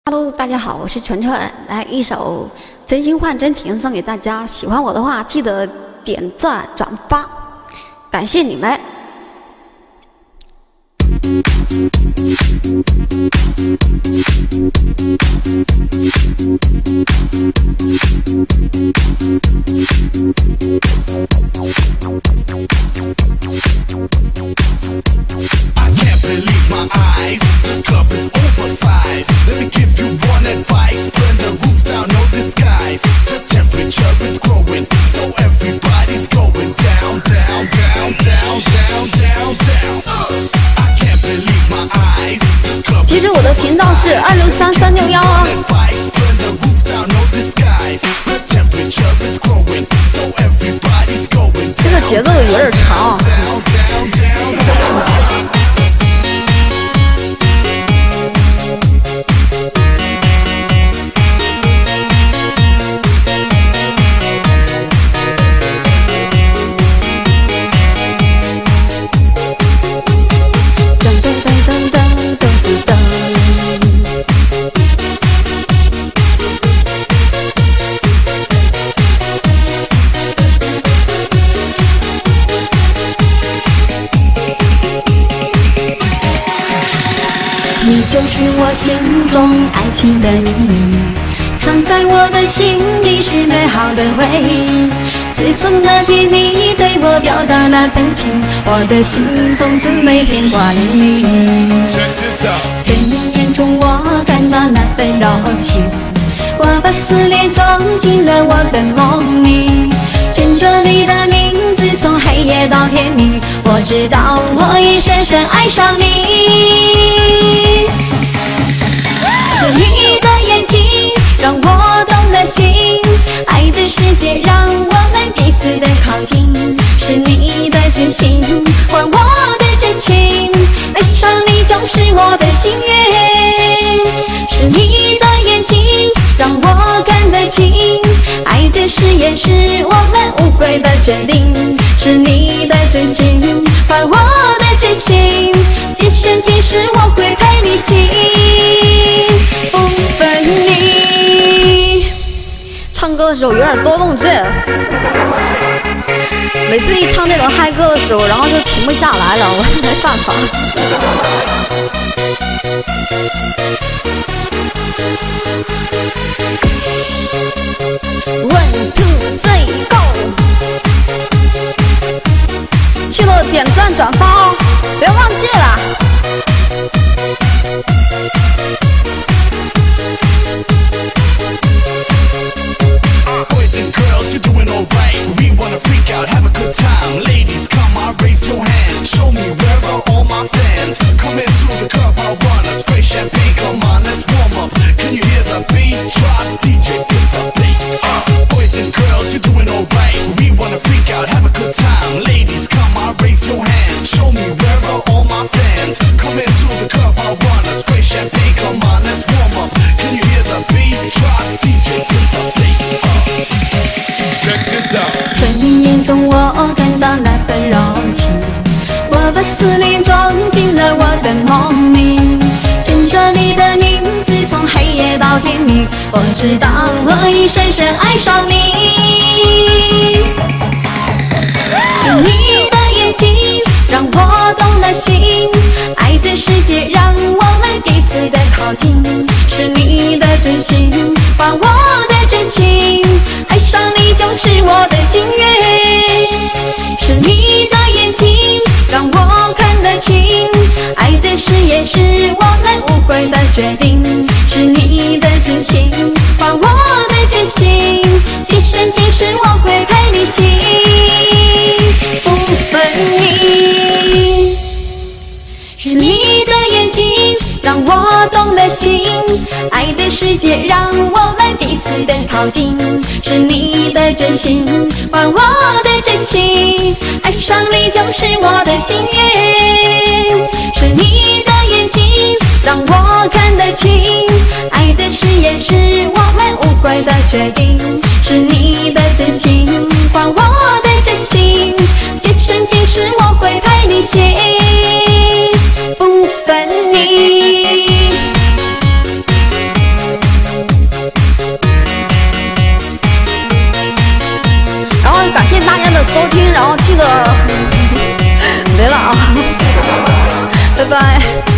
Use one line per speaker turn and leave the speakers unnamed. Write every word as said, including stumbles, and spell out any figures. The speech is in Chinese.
Hello， 大家好，我是纯纯，来一首《真心换真情》送给大家。喜欢我的话，记得点赞转发，感谢你们。
I can't believe my eyes. This club is oversized. Let me give you one advice. Burn the roof down, no disguise. The temperature is growing, so everybody's going down, down, down, down, down, down, down. I can't believe my eyes. This club
其实我的频道是二六三三六幺啊。
Burn the roof down, no disguise. The temperature is growing, so everybody's going down.
这个节奏有点长。
Down, down, down, down.
你就是我心中爱情的秘密，藏在我的心底是美好的回忆。自从那天你对我表达那份情，我的心从此每天挂念你。在你眼中我感到那份柔情，我把思念装进了我的梦里。趁着你的名字从黑夜到天明，我知道我已深深爱上你。 是你的眼睛让我动了心，爱的世界让我们彼此的靠近。是你的真心换我的真情，爱上你就是我的心愿。是你的眼睛让我看得清，爱的誓言是我们无悔的决定。是你的真心换我的真心，今生今世我会陪你行。 不分离。
唱歌的时候有点多动症，每次一唱这种嗨歌的时候，然后就停不下来了，我也没办法。One two three go！ 记得点赞转发哦，别忘记了。
Boys and girls, you're doing alright. We wanna freak out, have a good time. Ladies, come on, raise your hands. Show me where are all my fans. Come into the club, I wanna spray champagne. Come on, let's warm up. Can you hear the beat drop? D J, get the bass up. Boys and girls, you're doing alright. We wanna freak out, have a good time. Ladies, come on, raise your hands. Show me where are all my fans. Come into the club, I wanna spray champagne. Come on, let's warm up. Can you hear the beat drop? D J, get the bass up. Check this out.
在你眼中我感到那份柔情，我把思念装进了我的梦里。趁着你的名字从黑夜到天明，我知道我已深深爱上你。是你的眼睛让我动了心，爱的世界让我们彼此的靠近。是你的真心换我的真情，爱上你就是我的心愿。是你的眼睛让我看得清，爱的誓言是我们无悔的决定。是你的真心换我的真心，今生今世我会陪你行，不分离。是你的眼睛让我动了心，爱的世界让我们彼此的靠近。是你的真心换我的真心，爱上你就是我的心愿。是你的眼睛让我看得清，爱的誓言是我们无悔的决定。是你的真心换我的真心，今生今世我会陪你行，不分离。 拜拜。